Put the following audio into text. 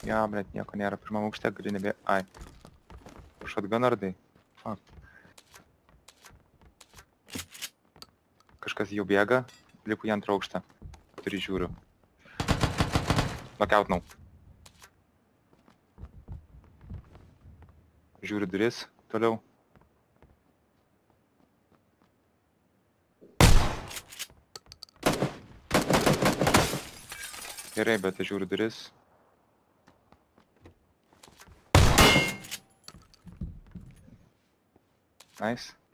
Jo, blet, nieko nėra. Pirmam aukšte gali nebė... Ai. Šotganardai. Fuck. Kažkas jau bėga. Lipu į antrą aukštą. Turi žiūriu. Knockoutnau. Žiūriu duris. Toliau. Gerai, bet aš žiūriu duris. Nice.